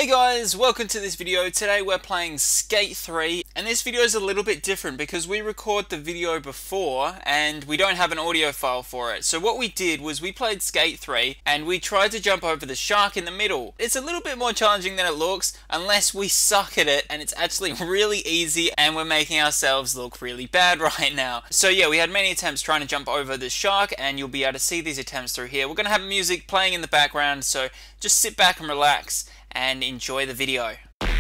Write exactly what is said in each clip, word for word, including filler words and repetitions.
Hey guys, welcome to this video. Today we're playing Skate three, and this video is a little bit different because we record the video before and we don't have an audio file for it. So what we did was we played Skate three and we tried to jump over the shark in the middle. It's a little bit more challenging than it looks unless we suck at it, and it's actually really easy and we're making ourselves look really bad right now. So yeah, we had many attempts trying to jump over the shark, and you'll be able to see these attempts through here. We're going to have music playing in the background, so just sit back and relax and enjoy the video.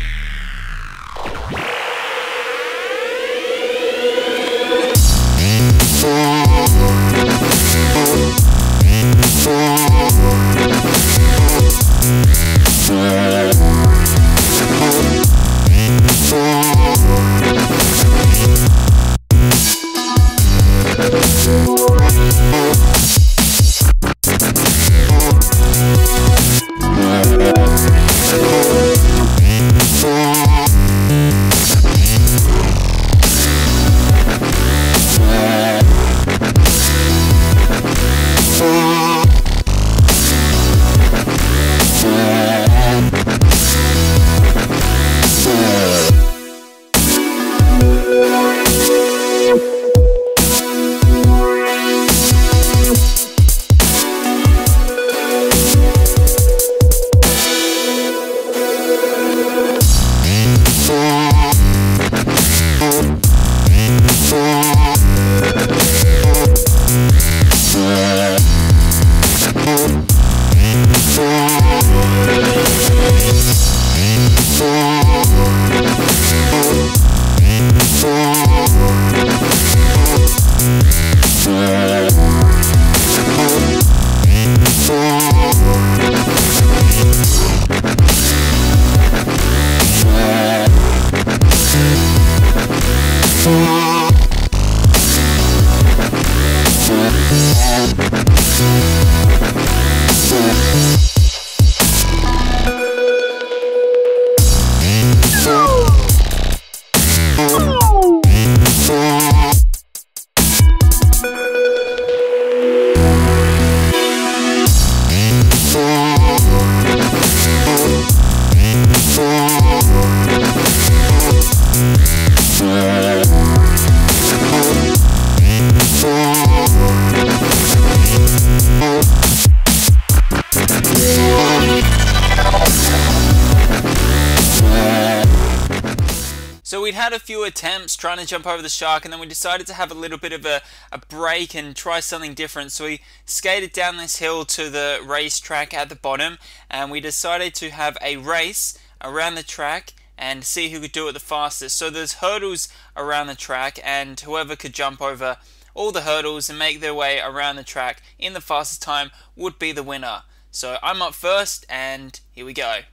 So we'd had a few attempts trying to jump over the shark, and then we decided to have a little bit of a, a break and try something different. So we skated down this hill to the racetrack at the bottom, and we decided to have a race around the track and see who could do it the fastest. So there's hurdles around the track, and whoever could jump over all the hurdles and make their way around the track in the fastest time would be the winner. So I'm up first, and here we go.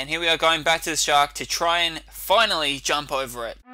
And here we are going back to the shark to try and finally jump over it.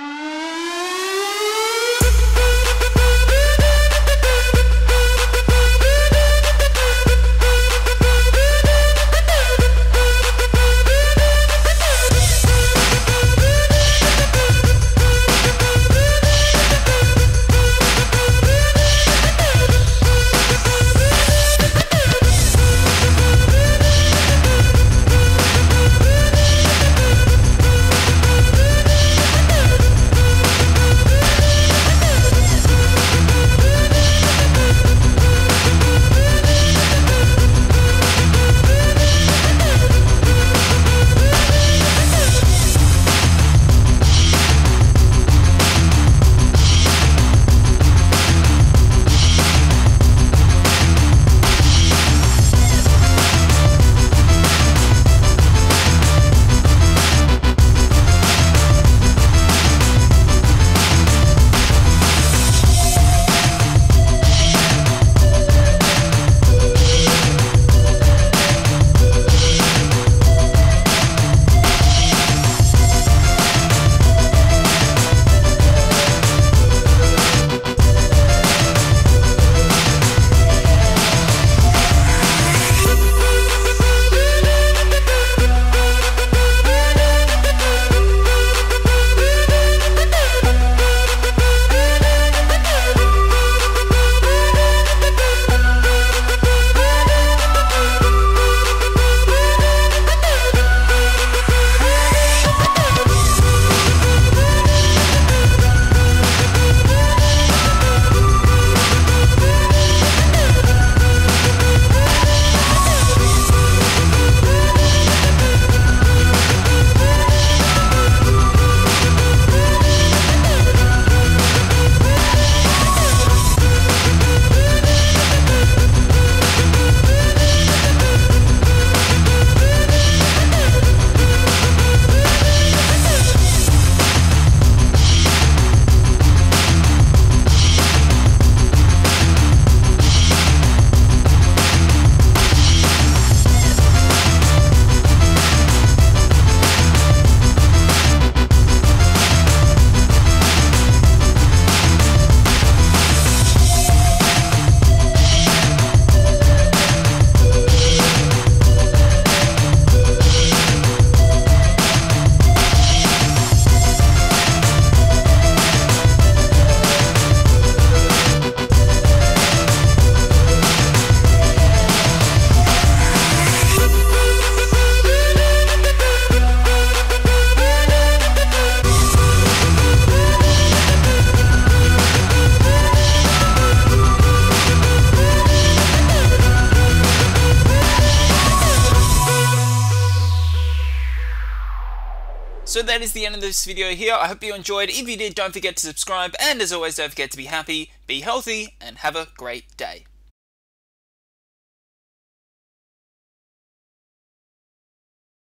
So that is the end of this video here. I hope you enjoyed. If you did, don't forget to subscribe. And as always, don't forget to be happy, be healthy, and have a great day.